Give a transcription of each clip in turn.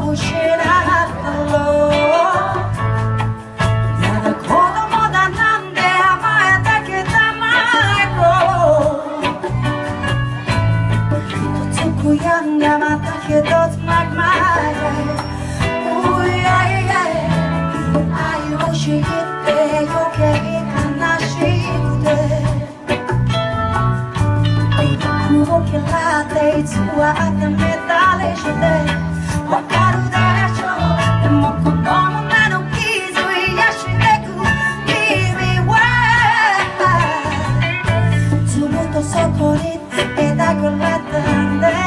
を知らなかったろう。やだ子供だなんで甘えたけたまえろ。一つ悔やんでまた一つまいまい。愛を知って余計悲しくて孤独を嫌って偽ってみたりしてわかるでしょ。でもこの胸の傷癒してく君はずっとそこにいてくれたんです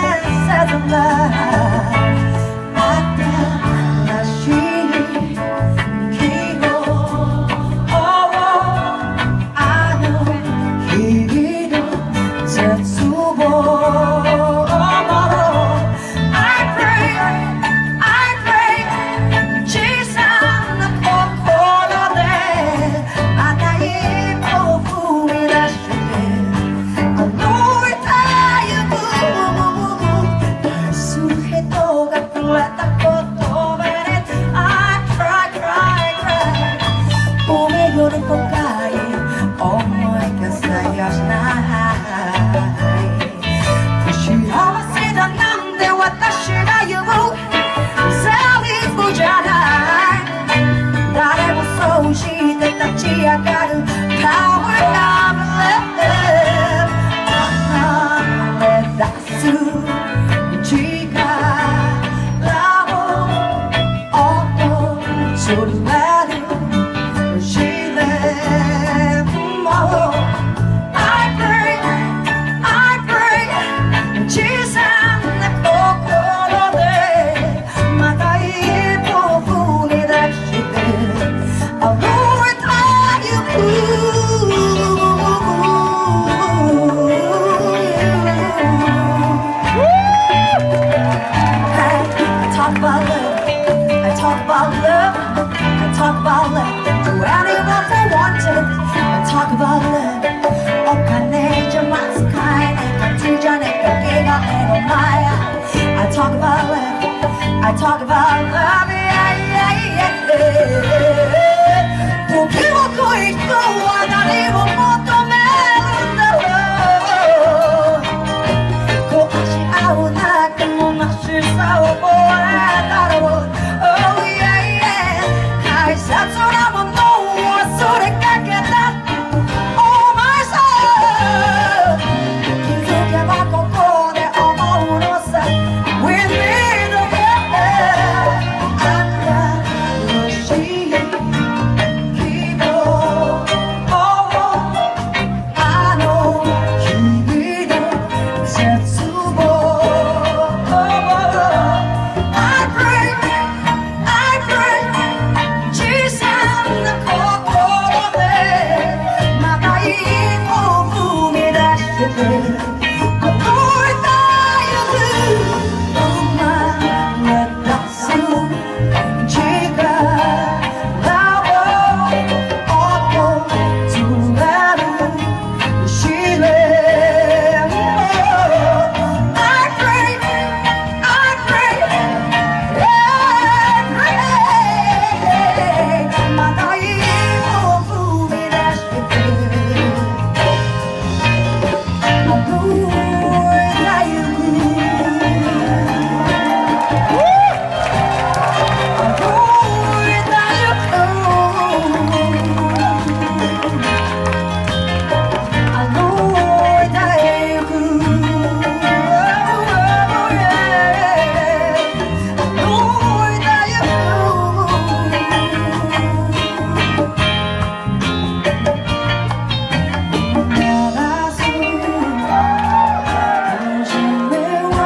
。I talk about love, yeah, yeah, yeah. 時を超える人は何も